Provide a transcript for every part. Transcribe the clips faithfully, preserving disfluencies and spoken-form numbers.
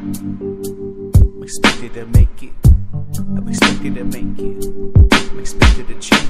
I'm expected to make it. I'm expected to make it. I'm expected to change.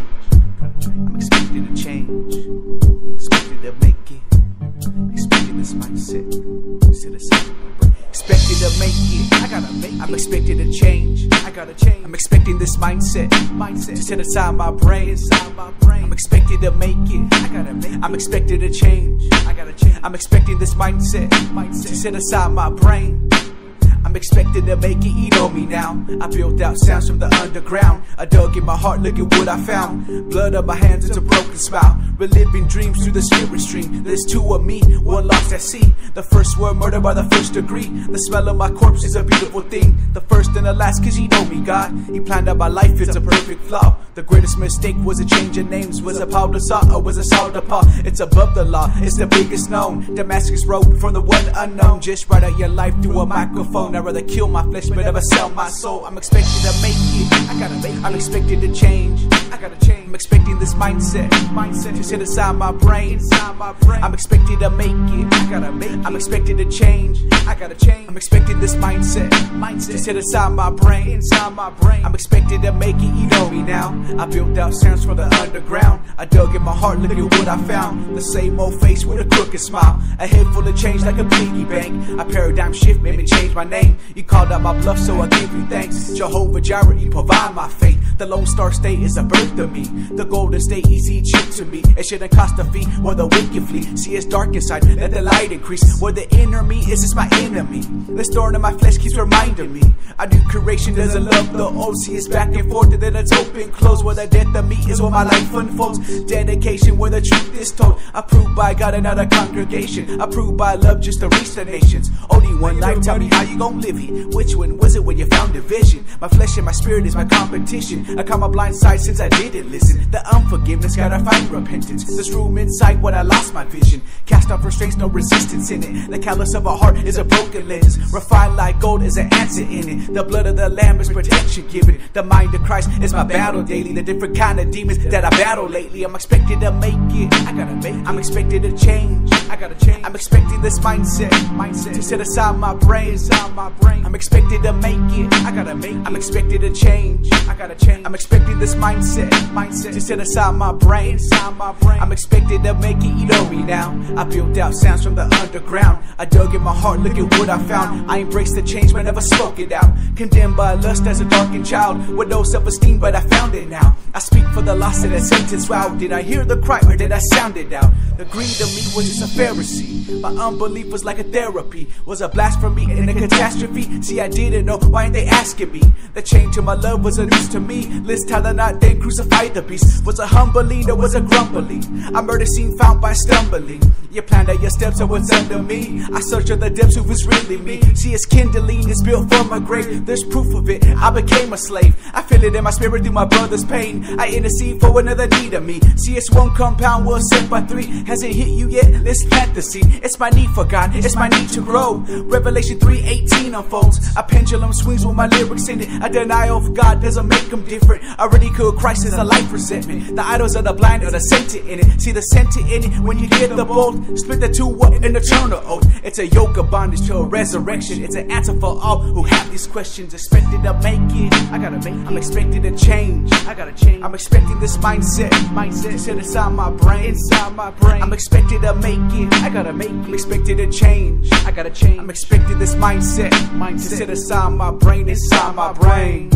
I'm expected to change. Expected to make it. Expected this mindset. Sit aside. Expected to make it. I gotta make it. I'm expected to change. I gotta change. I'm expecting this mindset. Mindset to set aside my brain. Inside my brain. I'm expected to make it. I gotta make it. I'm expected to change. I gotta change. I'm expecting this mindset. Mindset to set aside my brain. I'm expected to make it, you know me now. I built out sounds from the underground. I dug in my heart, look at what I found. Blood on my hands, it's a broken smile. Reliving dreams through the spirit stream. There's two of me, one lost at sea. The first were murdered by the first degree. The smell of my corpse is a beautiful thing. The first and the last, cause you know me, God. He planned out my life, it's a perfect flaw. The greatest mistake was a change of names. Was a Paul de Salt or was a Saul de Paul? It's above the law, it's the biggest known. Damascus Road from the one unknown. Just write out your life through a microphone. I'd rather kill my flesh but never sell my soul. I'm expected to make it. I gotta make it. I'm expected to change. I gotta change. I'm expecting this mindset. Mindset to set aside my brain. Inside my brain. I'm expected to make it. I gotta make it. I'm expected to change. I gotta change. I'm expecting this mindset. Mindset to set aside my brain. Inside my brain. I'm expected to make it. You know me now. I built out sounds from the underground. I dug in my heart, look at what I found. The same old face with a crooked smile. A head full of change like a piggy bank. A paradigm shift made me change my name. You called out my bluff, so I give you thanks. Jehovah Jireh, you provide my faith. The Lone Star State is a birth to me. The Golden State, easy cheap to me. It shouldn't cost a fee, where the wicked flee. See, it's dark inside, let the light increase. Where the inner me is, it's my enemy. This thorn in my flesh keeps reminding me. A new creation doesn't love the old. See, it's back and forth, and then it's open, close. Where the death of me is where my life unfolds. Dedication, where the truth is told. Approved by God and not a congregation. Approved by love just to reach the nations. Only one life, tell me how you gon' live it. Which one was it when you found division? My flesh and my spirit is my competition. I caught my blind side since I didn't listen. The unforgiveness, gotta find repentance. This room inside when I lost my vision. Cast off restraints, no resistance in it. The callous of a heart is a broken lens. Refined like gold is an answer in it. The blood of the lamb is protection given. The mind of Christ is my battle daily. The different kind of demons that I battle lately. I'm expected to make it. I gotta make it. I'm expected to change. I gotta change. I'm expecting this mindset. Mindset to set aside my brain. Inside my brain. I'm expected to make it. I gotta make it. I'm expected to change. I gotta change. I'm expecting this mindset. Mindset to set aside my brain. Inside my brain. I'm expected to make it. You know me now. I built out sounds from the underground. I dug in my heart, look at what I found. I embraced the change but never spoke it out. Condemned by lust as a darkened child with no self-esteem, but I found it now. I speak for the lost in a sentence. Wow, did I hear the cry or did I sound it out? The greed of me was just a Pharisee. My unbelief was like a therapy. Was a blasphemy and a catastrophe. See, I didn't know, why ain't they asking me? The change to my love was a news to me. List how the night then crucified the beast. Was a humbling or was a grumbling? A murder scene found by stumbling. You planned out your steps of what's under me. I searched of the depths who was really me. See, it's kindling, it's built from my grave. There's proof of it, I became a slave. I feel it in my spirit through my brother's pain. I intercede for another need of me. See, it's one compound, we'll set by three. Has it hit you yet? Let's plant the seed. It's my need for God, it's my need to grow. Revelation three eighteen unfolds. A pendulum swings with my lyrics in it. A denial of God doesn't make them different. I ridicule Christ as a life resentment. The idols of the blind are the center in it. See the center in it when you hear the bolt. Split the two up in eternal oath. It's a yoke of bondage to a resurrection. It's an answer for all who have these questions. Expected to make it. I gotta make it. I'm expected to change. I gotta change. I'm expecting this mindset. Mindset to set aside my brain. Inside my brain. I'm expected to make it. I gotta make it. I'm expected to change. I gotta change. I'm expecting this mindset. Mindset to set aside my brain. Inside my brain.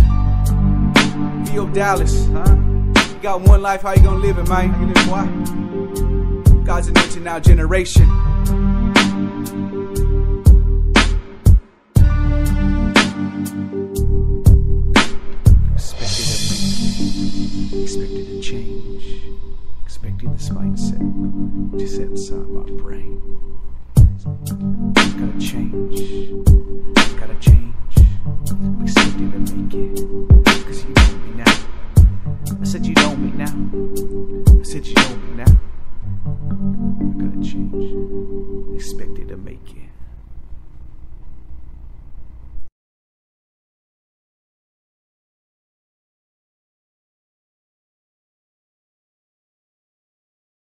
Theo Dallas, huh? You got one life, how you gonna live it, man? How you live, boy? God's an into now generation. Expected to make it. Expected to change. Expecting this mindset to set aside my brain. Gotta change. Gotta change. I'm expected to make it. Cause you know me now. I said you know me now. I said you know me now. I gotta change. Expected to make it.